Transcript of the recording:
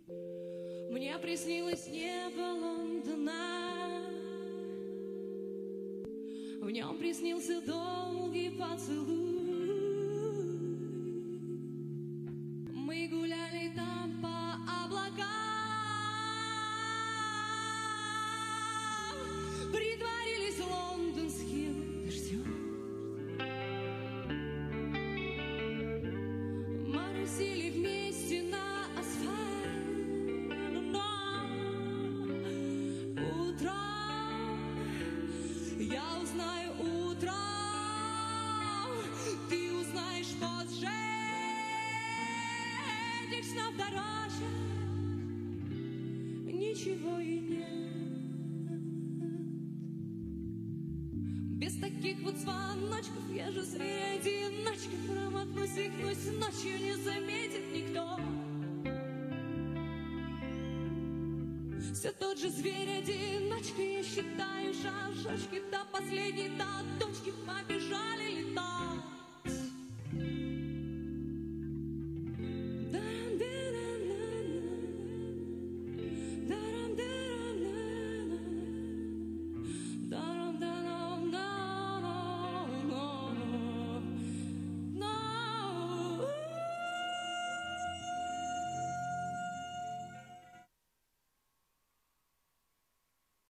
Мне приснилось небо Лондона, в нем приснился долгий поцелуй. Мы гуляли там по облакам, притворились лондонским дождем. Моросили вместе на асфальт, но утром я узнаю утром, ты узнаешь позже. Этих снов дороже ничего и нет. Без таких вот звоночков я же зверь-одиночка, промахнусь и хнусь ночью, не заметит никто. Все тот же зверь-одиночка, я считаю шажочки до последней, до точки побежали лета.